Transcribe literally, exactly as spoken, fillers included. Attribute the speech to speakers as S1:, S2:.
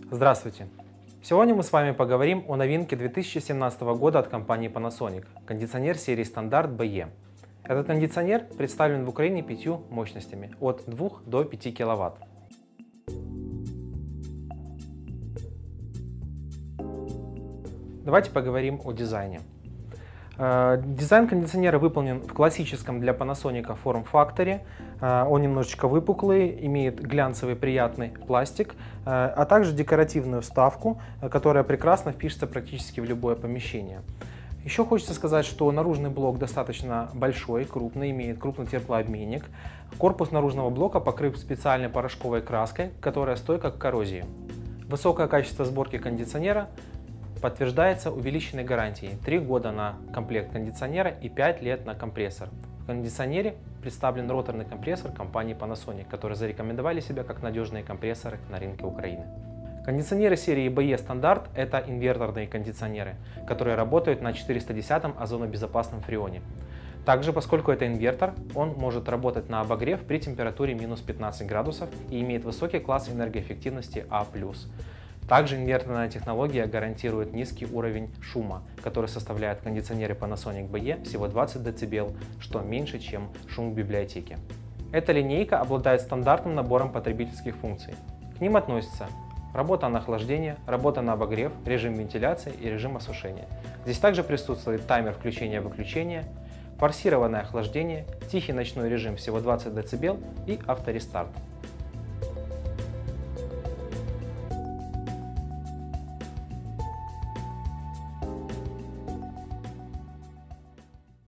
S1: Здравствуйте! Сегодня мы с вами поговорим о новинке две тысячи семнадцатого года от компании Panasonic – кондиционер серии стандарт би и. Этот кондиционер представлен в Украине пятью мощностями от двух до пяти киловатт. Давайте поговорим о дизайне. Дизайн кондиционера выполнен в классическом для Panasonic форм-факторе. Он немножечко выпуклый, имеет глянцевый приятный пластик, а также декоративную вставку, которая прекрасно впишется практически в любое помещение. Еще хочется сказать, что наружный блок достаточно большой, крупный, имеет крупный теплообменник. Корпус наружного блока покрыт специальной порошковой краской, которая стойка к коррозии. Высокое качество сборки кондиционера подтверждается увеличенной гарантией три года на комплект кондиционера и пять лет на компрессор. В кондиционере представлен роторный компрессор компании Panasonic, которые зарекомендовали себя как надежные компрессоры на рынке Украины. Кондиционеры серии би и стандарт – это инверторные кондиционеры, которые работают на четыреста десятом озонобезопасном фреоне. Также, поскольку это инвертор, он может работать на обогрев при температуре минус пятнадцать градусов и имеет высокий класс энергоэффективности А плюс. Также инверторная технология гарантирует низкий уровень шума, который составляет в кондиционере Panasonic би и всего двадцать децибел, что меньше, чем шум в библиотеке. Эта линейка обладает стандартным набором потребительских функций. К ним относятся работа на охлаждение, работа на обогрев, режим вентиляции и режим осушения. Здесь также присутствует таймер включения-выключения, форсированное охлаждение, тихий ночной режим всего двадцать децибел и авторестарт.